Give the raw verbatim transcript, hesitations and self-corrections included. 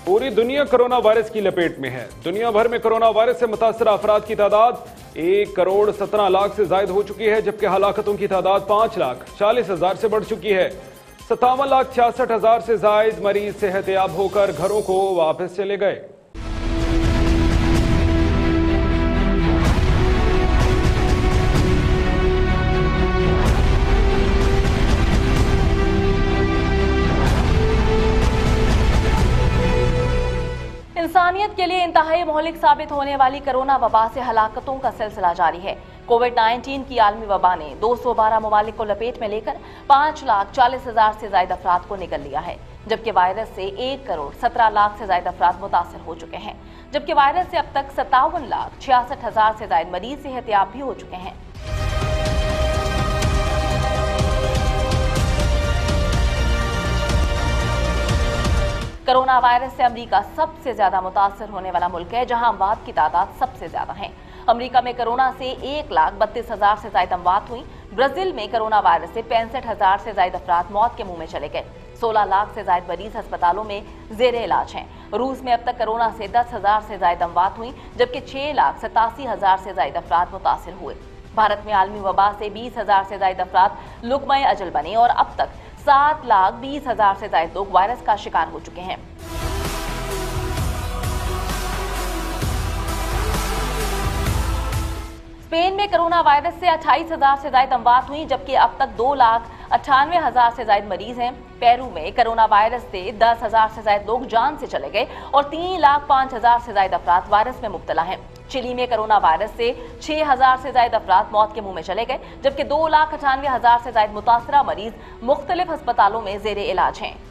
पूरी दुनिया corona virus की लपेट में है। दुनिया भर में कोरोना वायरस से मुतासर अफराद की तादाद एक करोड़ सत्रह लाख से जायद हो चुकी है, जबकि हलाकतों की तादाद पांच लाख चालीस हजार से बढ़ चुकी है। सत्तावन लाख छियासठ हजार से जायद मरीज सेहतयाब होकर घरों को वापस चले गए। इंसानियत के लिए इंतहाई मोहलिक साबित होने वाली कोरोना वबा से हलाकतों का सिलसिला जारी है। कोविड नाइन्टीन की आलमी वबा ने दो सौ बारह ममालिक को लपेट में लेकर पांच लाख चालीस हजार से ज्यादा अफराद को निगल लिया है, जबकि वायरस से एक करोड़ सत्रह लाख से ज्यादा अफराद मुतासर हो चुके हैं। जबकि वायरस से अब तक सत्तावन लाख छियासठ हजार से ज्यादा मरीज सेहतयाब भी हो चुके हैं। कोरोना वायरस से अमेरिका सबसे ज्यादा मुतासर होने वाला मुल्क है, जहां अमवात की तादाद सबसे ज्यादा है। अमेरिका में कोरोना से एक लाख बत्तीस हजार से ज्यादा अमवात हुई। ब्राजील में कोरोना वायरस से पैंसठ हजार से ज्यादा अफराद मौत के मुंह में चले गए। सोलह लाख से ज्यादा मरीज अस्पतालों में जेरे इलाज हैं। रूस में अब तक कोरोना से दस हजार से ज्यादा अमवात हुई, जबकि छह लाख सतासी हजार से ज्यादा अफराद मुतासर हुए। भारत में आलमी वबा से बीस हजार से ज्यादा अफराद लुकमाए अजल बने और अब तक सात लाख बीस हजार से ज्यादा लोग वायरस का शिकार हो चुके हैं। स्पेन में कोरोना वायरस से अट्ठाईस हजार से ज्यादा अमवात हुई, जबकि अब तक दो लाख अट्ठानवे हजार से ज्यादा मरीज हैं। पेरू में कोरोना वायरस से दस हजार से ज्यादा लोग जान से चले गए और तीन लाख पांच हजार से ज्यादा अफराद वायरस में मुब्तला हैं। चिली में कोरोना वायरस से छह हजार से ज्यादा अफराद मौत के मुंह में चले गए, जबकि दो लाख अठानवे हजार से ज्यादा मुतासरा मरीज मुख्तलिफ अस्पतालों में जेरे इलाज हैं।